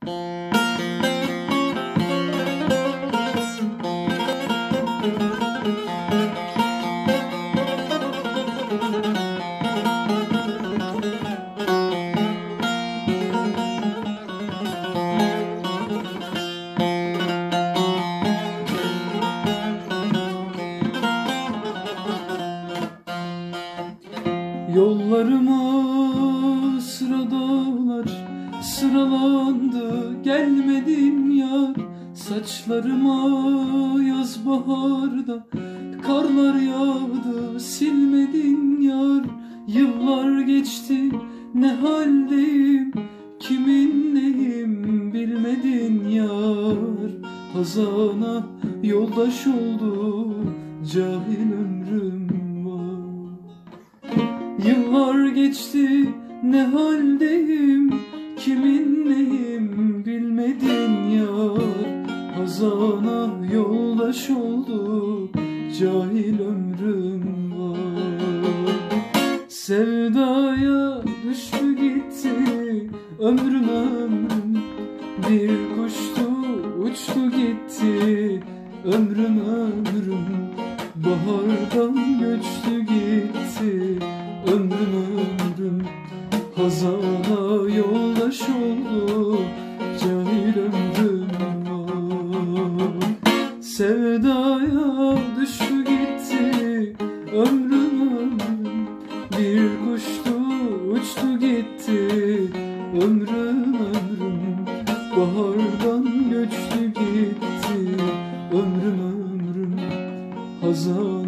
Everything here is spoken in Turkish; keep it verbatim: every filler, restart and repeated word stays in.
Yollarıma sıra dağlar sıralandı, gelmedin yar. Saçlarıma yaz baharda karlar yağdı, silmedin yar. Yıllar geçti, ne haldeyim, kimin neyim bilmedin yar. Hazana yoldaş oldu, cahil ömrüm var. Yıllar geçti, ne haldeyim, kimin neyim bilmedin yar. Hazana yoldaş oldu, cahil ömrüm var. Sevdaya düştü gitti ömrüm ömrüm, bir kuştu uçtu gitti ömrüm ömrüm. Bahardan göçtü gitti ömrüm ömrüm. Hazana yoldaş oldu, cahil ömrüm var. Sevdaya düştü gitti ömrüm ömrüm, bir kuştu uçtu gitti ömrüm ömrüm. Bahardan göçtü gitti ömrüm ömrüm. Hazan